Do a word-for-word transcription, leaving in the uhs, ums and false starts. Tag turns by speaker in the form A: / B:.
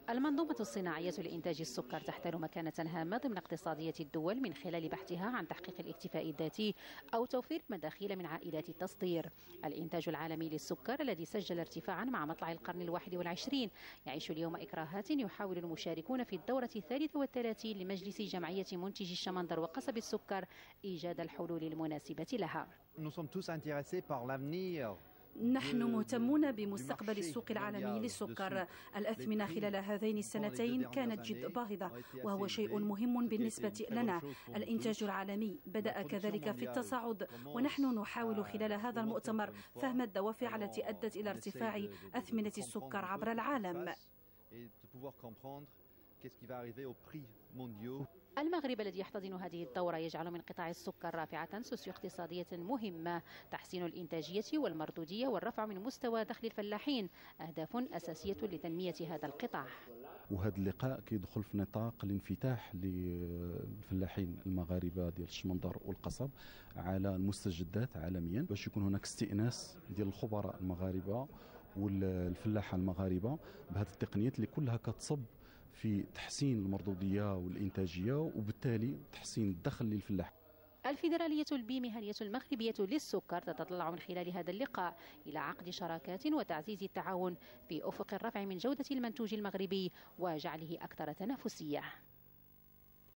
A: المنظومة الصناعية لإنتاج السكر تحتل مكانة هامة ضمن اقتصادية الدول من خلال بحثها عن تحقيق الاكتفاء الذاتي أو توفير مداخيل من عائدات التصدير. الإنتاج العالمي للسكر الذي سجل ارتفاعا مع مطلع القرن الواحد والعشرين يعيش اليوم إكراهات يحاول المشاركون في الدورة الثالثة والثلاثين لمجلس جمعية منتجي الشمندر وقصب السكر إيجاد الحلول المناسبة لها.
B: نحن مهتمون بمستقبل السوق العالمي للسكر. الأثمنة خلال هذين السنتين كانت جد باهظة، وهو شيء مهم بالنسبة لنا. الإنتاج العالمي بدأ كذلك في التصاعد، ونحن نحاول خلال هذا المؤتمر فهم الدوافع التي أدت إلى ارتفاع أثمنة السكر عبر العالم.
A: المغرب الذي يحتضن هذه الدورة يجعل من قطاع السكر رافعة سوسيو اقتصادية مهمة. تحسين الإنتاجية والمردودية والرفع من مستوى دخل الفلاحين أهداف أساسية لتنمية هذا القطاع.
C: وهذا اللقاء كيدخل في نطاق الانفتاح للفلاحين المغاربة ديال الشمندر والقصب على المستجدات عالميا، باش يكون هناك استئناس ديال الخبراء المغاربة والفلاحة المغاربة بهذه التقنيات اللي كلها كتصب في تحسين المردودية والإنتاجية وبالتالي تحسين الدخل للفلاح.
A: الفيدرالية البيمهنية المغربية للسكر تتطلع من خلال هذا اللقاء إلى عقد شراكات وتعزيز التعاون في أفق الرفع من جودة المنتوج المغربي وجعله أكثر تنافسية.